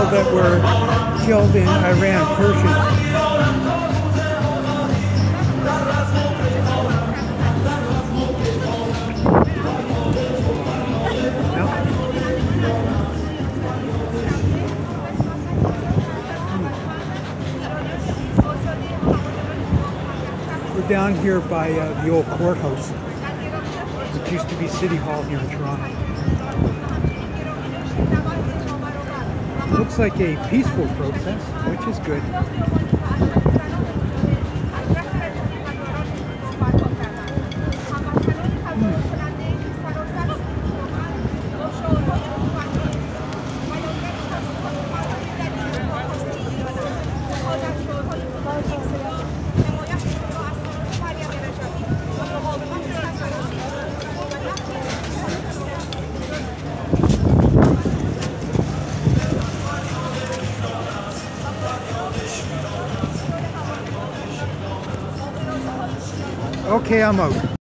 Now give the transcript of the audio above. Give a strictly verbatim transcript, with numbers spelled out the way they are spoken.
that were killed in Iran, Persians. We're down here by uh, the old courthouse, which used to be City Hall here in Toronto. Looks like a peaceful protest, which is good. Okay, I'm out.